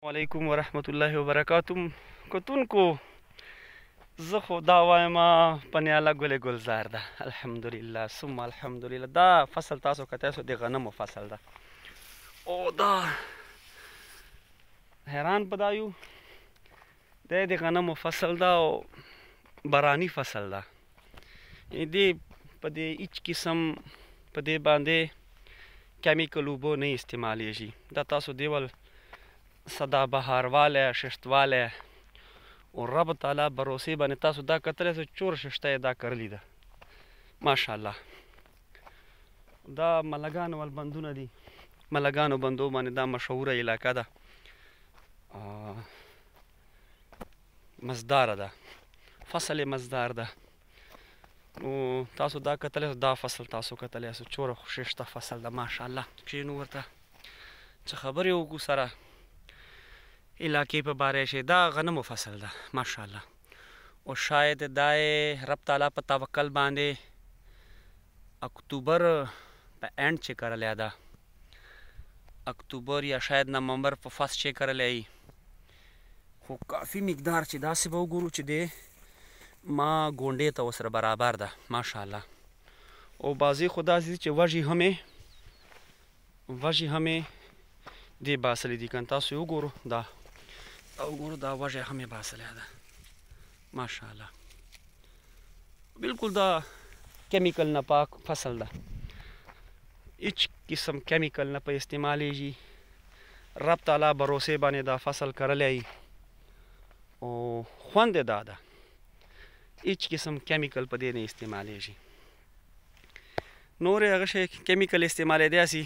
علیکم ورحمت الله وبرکاتم کتونکو زه خو دا وایم په نیاله ګل ګلزار ده الحمدلله ثم الحمدلله. دا فصل تاسو کتای سو د غنمو فصل ده او دا حیران په دا یو د غنمو فصل ده او باراني فصل ده. دې په دې هیڅ قسم په دې باندې کیمیکل اوبه نه استعمالیږي. دا تاسو دیول صدا بهار واله ششت واله او رب تعالی بروسې باندې تاسو دا کتلی سو چور ششته دا کرلی ده ماشاءالله. دا ملګانو ول بندونه دي، ملګانو بندو باندې دا مشهوره علاقه ده، مزدار ده، فصل مزدار ده. نو تاسو دا کتلی سو، دا فصل تاسو کتلی سو چور ششته فصل ده ماشاءالله. کښینو ورته څه خبرې وکړو سره علاقې په باره شي. دا غنمو فصل ده ماشاءالله او شاید دا رب تعالی په توکل باندې اکتوبر په اینڈ چې کرلی ده، اکتوبر یا شاید نومبر په فصل چې کرلی، خو کافي مقدار چې داسې به وګورو چې دی ما ګونډې ته ورسره برابر ده ماشاءالله. او بعضې خو داسې دي چې وږي همې دې باسلی دي. که تاسو یې وګورو دا وګورو دا وږی هم یې باسلی ده ماشاءالله. بالکل دا کیمیکل نه پاک فصل ده، هیڅ قسم کیمیکل نه په استعمالیږي. رب تعالی بروسې باندې دا فصل کرلی او خوند یې دا ده، هیڅ قسم کیمیکل په دې نه استعمالیږي. نور هغه شی کیمیکل استعمالیدی سي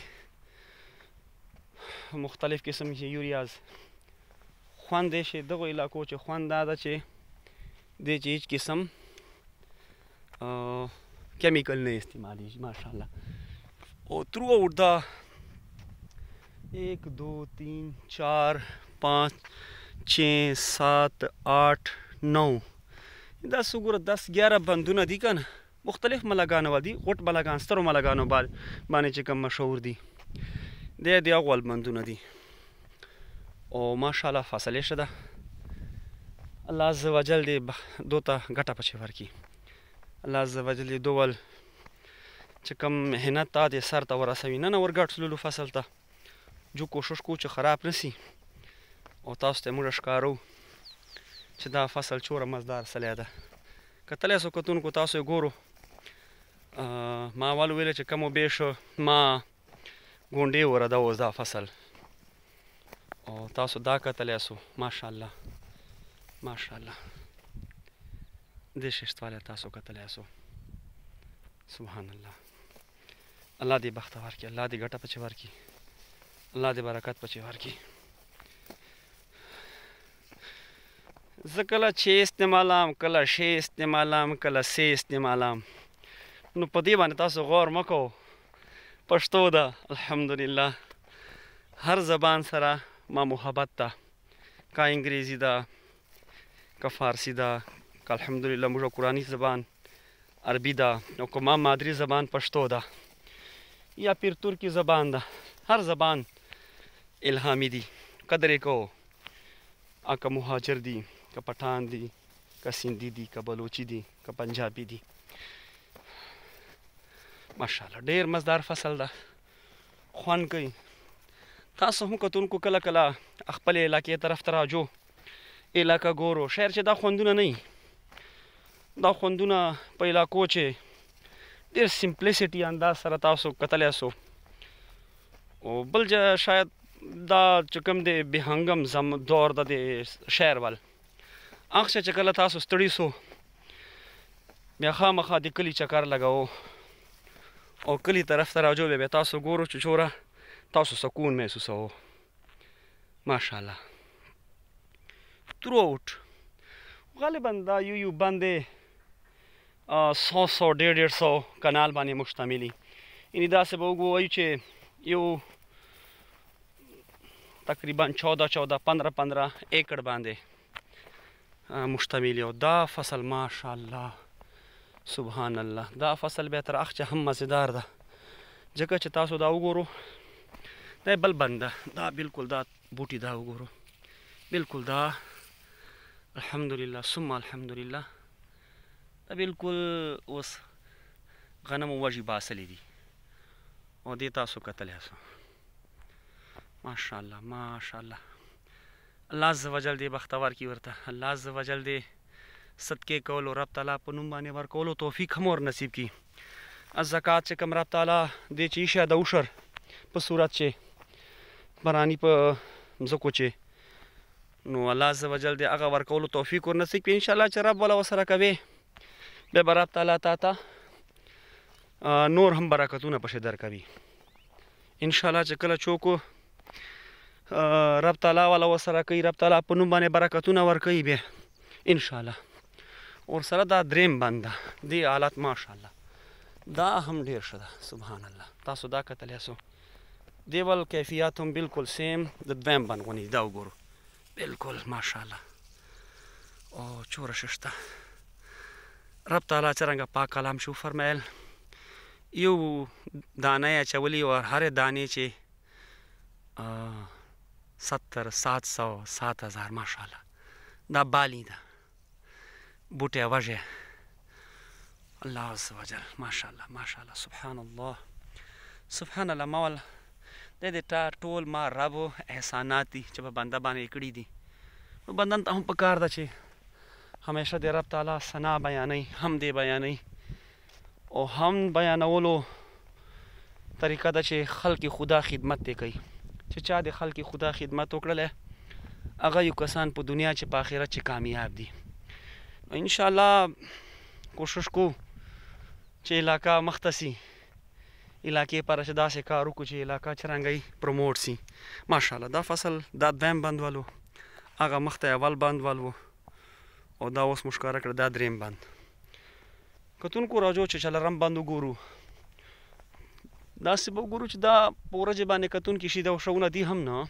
مختلف قسم یوریاز. خوند یې شي دغو علاقو چې خوند دا ده چې دې چې هیڅ قسم کیمیکل نه استعمالیږي ماشاءالله. او تھرو آؤٹ دا 1 2 3 4 5 6 7 8 9 دا څوګوره 10 11 بندونه دي که نه، مختلف ملګانو دي، غټ ملګان سترو ملګانو باندې چې کوم مشهور دي د هغو بندونه دي. او ماشاءالله فصل یې ښه ده. الله عز وجل دې دو ته ګټه پچې ورکړي. الله عز وجل دې دو ول چې کوم محنت تا دې سر ته ورسوي نه ورګډ سلولو فصل ته جو کوشش کو چې خراب نسي. او تاسو ته موږ ښکارو چې دا فصل چوره مزدار سلی ده. کتلی سو کتونکو تاسو یې ګورو ما اول ویله چې کم و بیش ما ګونډې وره ده اوس دا فصل او تاسو دا کتلی سو ماشاءالله ماشاءالله. دې ششتوالی تاسو کتلی سو سبحان الله. الله دې بخته ورکړي، الله دې ګټه پچې ورکړي، الله دې برکت پچې ورکړي. زه کله چې استعمالام، کله شی استعمالام، کله سی استعمالام، نو په دې باندې تاسو غور مه کوو. پښتو ده الحمدلله، هر زبان سره ما محبت ده، که انګریزي ده، که فارسی ده، که الحمدلله موږ قرآني زبان عربي ده، او که ما مادری زبان پښتو ده یا پیر ترکی زبان ده، هر زبان الهامی دي، قدر یې کوو. که مهاجر دي، که پټان دي، که سندي دي، که بلوچي دي، که پنجابي دي ماشاءالله. ډېر مزدار فصل ده، خوند کوي. تاسو هم کتونکو کله کله خپل علاقې طرف ته راجو علاقه ګورو، شاید چې دا خوندونه نه وي، دا خوندونه په علاقو چې ډېر سمپلیسټي انداز سره تاسو کتلی سو. او بل شاید دا چې کوم دی بهنګم دور د شعر ول هغه چې کله تاسو ستړي سو بیا خامخا د کلي چکر لګوو او کلي طرف ته راجو بیا تاسو ګورو چې چوره تاسو سکون محسوسوو ماشاءالله. تھرو آؤٹ غالبا دا یو باندې 100 150 کنال باندې مشتملي. یعنې داسې به وګورئ چې یو تقریبا 14 15 ایکڑ باندې مشتمل. او دا فصل ماشاءالله سبحان الله، دا فصل بیا تر اخچه هم مزیدار ده، ځکه چې تاسو دا وګورو دا بل بند ده، دا بالکل دا بوټي دا وګورو بالکل دا الحمدلله ثم الحمدلله دا بالکل اوس غنمو وږي باسلې دي او دې تاسو کتلی یاست ماشاءالله ماشاءالله الله عز وجل دې بختور کړي ورته الله عز وجل دې صدقې کولو رب تعالی په نوم باندې ورکولو توفیق هم ور نصیب کړي الزکات چې کوم رب تعالی دې چې ایښی د عشر په صورت چې براني په مځکو چې نو الله عز وجل دې هغه ورکولو توفیق ور نصیب کړي انشاءالله چې رب والا ورسره کوي بیا به رب تعالی تا ته نور هم برکتونه پسې درکوي انشاءالله چې کله څوک رب تعالی والا ورسره کوي رب تعالی په نوم باندې برکتونه ورکوي بیا انشاءالله ورسره دا دریم بند ده دې حالت ماشاءالله دا هم ډېر ښه ده سبحان الله تاسو دا کتلی یاستو دې ول کیفیت هم بالکل سیم د دویم بند غوندې دا وګورو بالکل ماشاءالله او چوره ښه شته رب تعالی څرنګه پاک کلام شو فرمایل یو دانه یې اچولي او هرې دانې چې 70 700 7000 ماشاءالله دا بالی ده بوټی وږی الله عز وجل ماشاءالله ماشاءالله سبحان الله سبحان الله مول د دې ټول ما رب احسانات دي چې په بنده باندې کړي دي نو بندن ته هم پکار ده چې همیشه د رب تعالی ثنا بیانوي هم دې بیانوي او هم بیانولو طریقه ده چې خلق خدا خدمت دې کوي چې چا د خلق خدا خدمت وکړله هغه یو کسان په دنیا چې په آخرت چې کامیاب دي ان شاء الله کوشش کو چې علاقه مختصي علاقې پر چې داسې کار وکړو چې علاقه څرنګه پروموټ سي ماشاءالله دا فصل دا دویم بند والو هغه مخته اول بند والو او دا اوس مو ښکاره کړه دا دریم بند کتونکو راځو چې څلورم بند وګورو داسې به وګورو چې دا په ورځې باندې کتونکي شي دا شونه دي هم نه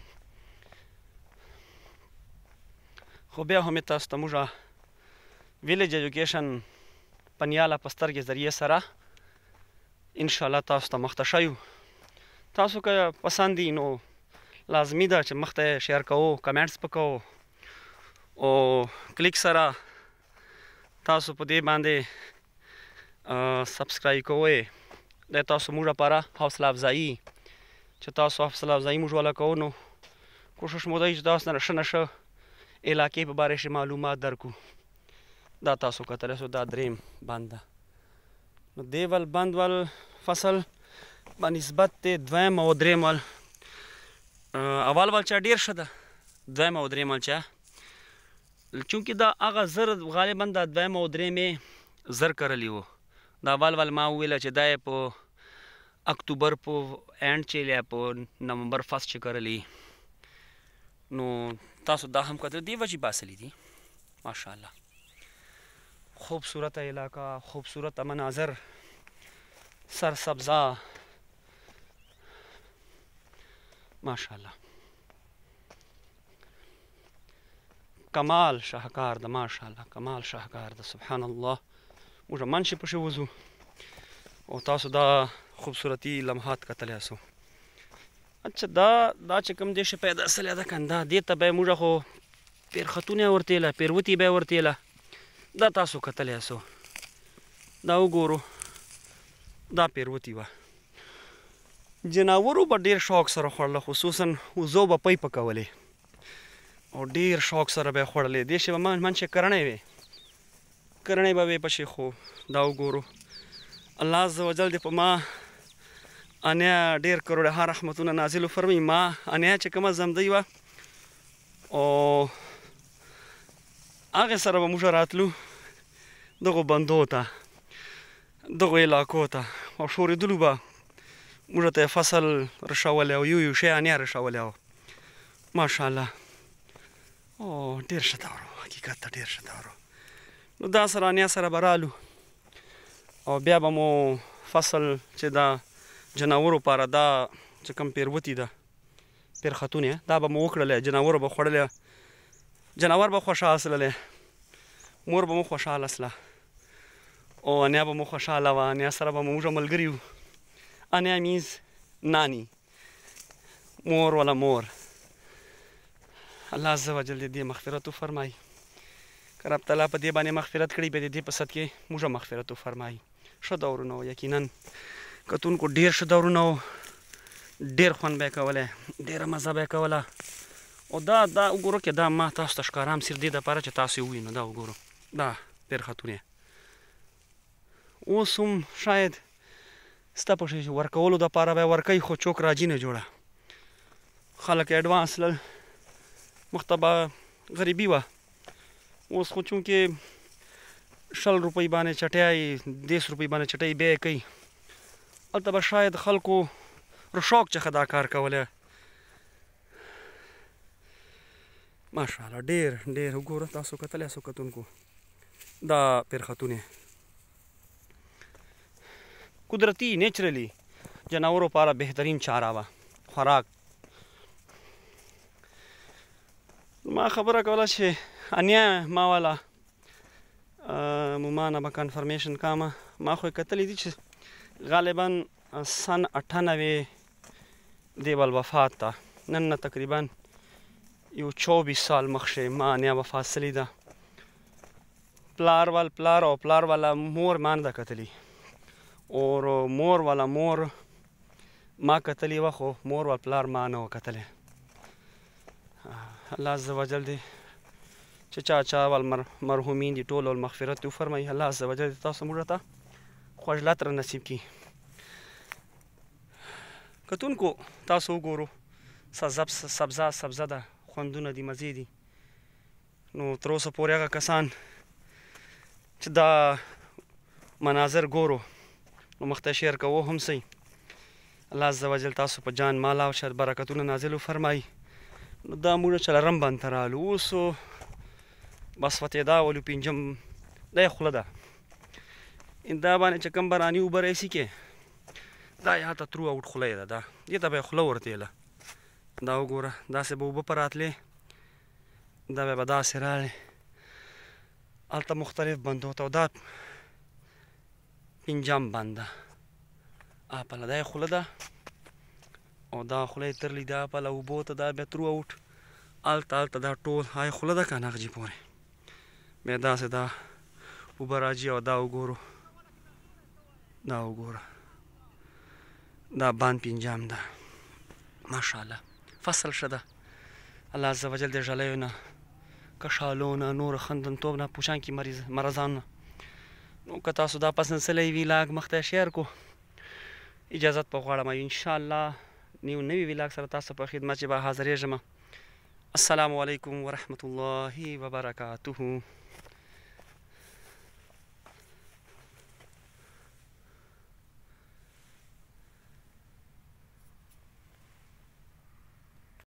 خو بیا هم تاسو ته موږ ویلیج ایجوکیشن پنیاله په سترګې ذریعې سره انشاءالله تاسو ته مخته ښیو تاسو که پسند دي نو لازمي ده چې مخته شیر کوو کمنټس په کوو او کلیک سره تاسو په دې باندې سبسکرایب کوئ دا تاسو موږ لپاره حوصله افزایي چې تاسو حوصله افزایي موږ والا کوو نو کوشش مو دی چې تاسو نه ښه نه ښه علاقې په باره کې معلومات درکو دا تاسو کتلی یاستو دا دریم بند ده نو دې ول بند ول فصل په نسبت د دویم او دریم ول اول ول چا ډېر ښه ده دویم او دریم ول چا چونکې دا هغه زر غالبا دا دویم او دریم یې زر کرلی وو دا اول ول ما وویله چې دا یې په اکتوبر په اینډ چې یا په نومبر فرست چې کرلی نو تاسو دا هم کتل دې وجې باسلی دي ماشاءالله خوبصورت علاقہ خوبصورت مناظر سرسبزہ ماشاءالله کمال شاهکار ده ماشاءالله کمال شاهکار ده سبحان الله موږ منشي پسې وځو او تاسو دا خوبصورتي لمحات کتلی یاستو اچھا دا چې کوم دې شی پیدا سلی ده که دا دې ته به یې موږ خو پیرختونه یې ورته ویله پیروتي به یې ورته ویله دا تاسو کتلی یاستو دا وګورو دا پیروتي وه جناورو به ډېر شوق سره خوړله خصوصا وزو به پی پکولې او ډېر شوق سره به یې خوړلې دې شی به منشي کرڼۍ وې کرڼۍ به وې پشي خو دا وګورو الله عز وجل دې په ما انیا ډېر کروڑه ها رحمتونه نازل فرمایي ما انیا چې کومه زمدۍ وه او هغې سره به موږ راتلو دغو بندو ته دغو علاقو ته او ښورېدلو به موږ ته یې فصل رسولی او یو شی انیا رسولی وه ماشاءالله او ډېر ښه دور و حقیقت ته ډېر ښه دور و نو دا سره انیا سره به رالو او بیا به مو فصل چې دا جناورو پاره دا چې کوم پیروتي ده پیرختونې دا به مو وکړلی جناورو به خوړلی جناور به خوشحال سللی مور به مو خوشحاله سله او انیا به مو خوشحاله وه انیا سره به موږ ملګري وو انیا میز نانی مور ولا مور الله عز وجل دې مغفرت وفرمایي که رب تعالی په دې باندې مغفرت کړي بیا د دې په صدقې موږ مغفرت وفرمایي ښه دورونه وو یقینا کتونکو ډېر ښه دورونه وو ډېر خوند به یې کولی ډېره مزه به یې کوله او دا وګورو که دا ما تاسو ته ښکارام صرف دې دپاره چې تاسو یې ووینو دا وګورو دا پیرخطونه اوس هم شاید ستا په شی ورکولو دپاره به یې ورکوي خو چوک راجي نه جوړه خلک اډوانس لل مخته به غریبي وه اوس خو چونکې 20 روپۍ باندې چټۍ 10 روپۍ باندې چټۍ بیا یې کوي هلته به شاید خلکو شوق څخه دا کار کولی ماشاءالله ډېر ډېر وګوره تاسو کتلی یاستو کتونکو دا پیرخطونه قدرتی نیچرلی جانوروں پارا بهترین چاره وه خوراک ما خبره کوله چې انیا ما والا مومانه به کنفرمیشن کامه ما خو یې کتلی دي چې غالبا سن 98 دی ول وفات ته نن نه تقریبا یو 24 سال مخکې ما انیا وفات سلی ده پلار او پلار والا مور ما نه ده کتلی اور مور والا مور ما کتلی وه خو مور والا پلار ما نه و کتلی الله عز وجل دی چې چا ول مرحومین دي ټول ول مغفرت وفرمایي الله عز وجل تاسو موږ ته خوږلات را نصیب کړي کتونکو تاسو وګورو سبزه ده خوندونه دي مزې دي نو تر اوسه پورې هغه کسان چې دا مناظر ګورو نو مخته شیر کوو هم صحیح الله عز وجل تاسو په جان مال او شر برکتونه نازل وفرمایي نو دا موږ چلرم باندې رالو اوس بس فتې دا ولو پنجم دا یې خوله ده دا باندې چې کوم براني اوبه راسي کې دا یا ته ترو اوټ خوله یې ده دا دې ته به یې خوله ورتېله دا وګوره داسې به اوبه په راتلې دا به داسې راغلې هلته مختلف بندو ته او دا پنجم بند ده اپله دا یې خوله ده او دا خوله یې ترلې ده اپله اوبو ته دا بیا ترو اوټ هلته دا ټول های خوله ده که نغجي پورې بیا داسې دا اوبه راځي او دا وګورو دا بند پنجم ده ماشاءالله فصل ښه ده الله عز وجل د ژلیو نه کشالو نه نور خندنتوب نه پوشانکي مرضان نه نو که تاسو دا پسند سلی ویلاګ مخته شیر کو اجازت په غواړم انشاءالله نوی ویلاګ سره تاسو په خدمت کې به حاضرېږم السلام علیکم ورحمة الله وبرکاته